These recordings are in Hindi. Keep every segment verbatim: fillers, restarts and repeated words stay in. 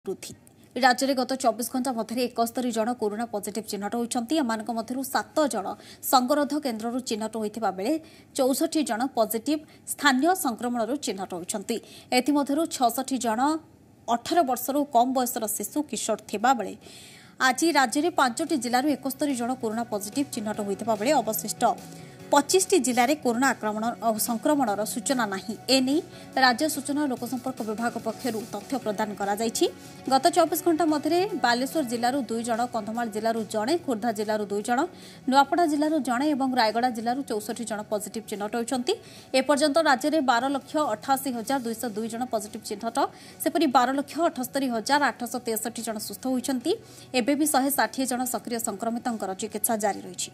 वृद्धि राज्य में गत चौबीस घंटा मध्य एकस्तरी जन कोरोना पॉजिटिव चिन्हट होती मध्य सात जन संगरोध केन्द्र चिन्हट होता बेले चौसठी जन पॉजिटिव स्थानीय संक्रमण चिन्हट होती एमध्य छठी जन अठारह वर्षर कम बयसर शिशु किशोर थिबा बेले आज राज्य में पांचटी जिलूर एकस्तरी जन कोरोना पॉजिटिव चिन्हट होता बेले अवशिष्ट पच्चीस टी जिले में कोरोना आक्रमण संक्रमण सूचना नहीं एने राज्य सूचना और लोकसंपर्क विभाग पक्षर तथ्य प्रदान करा जायछि। गत चौबीस घंटा मध्य बालेश्वर जिलूर दुई जन कंधमाल जिलूर जड़े खोर्धा जिलूर दुई जन नुआपड़ा जिलूर जड़े और रायगड़ा जिलूर चौसठी जन पॉजिटिव चिन्हट होती एपर्यंत राज्य में बार लक्ष अठाशी हजार दुईश दुई जन पॉजिटिव चिन्हट सेपरी बार लक्ष अठस्तरी हजार आठश तेसठी जन सुस्थ होती एबे भी शहे षाठी जन सक्रिय संक्रमितों चिकित्सा जारी रही।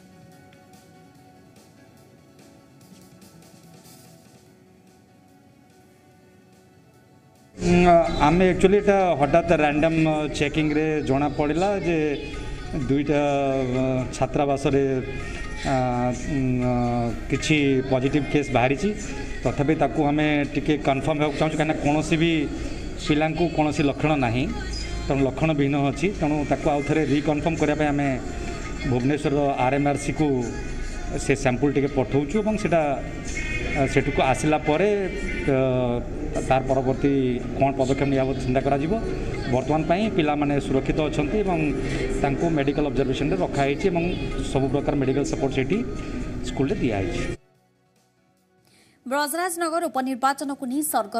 आम एक्चुअली हठात रैंडम चेकिंग रे जना पड़ा जे दुईटा छात्रावास किसी पॉजिटिव केस बाहरी तथापि ताकू आम टिके कन्फर्म होगा चाहूँ कहीं कौन भी पिला कौन लक्षण ना तेणु लक्षण भिन्न अच्छी तेणु ताकू आउ थे रिकनफर्म करने आम भुवनेश्वर आरएमआरसी को से सैंपल टिके पठाऊँ और सेटा सेठू को आसला परे तार परवर्ती कौन पदक्षेप निया चिंता करा जिवो। वर्तमान पाई पिला माने सुरक्षित अछंती एवं मेडिकल ऑब्जर्वेशन रे रखा है सब प्रकार मेडिकल सपोर्ट सेठी स्कूल रे दिया है। ब्रजराजनगर उपनिर्वाचन को नहीं सर्ग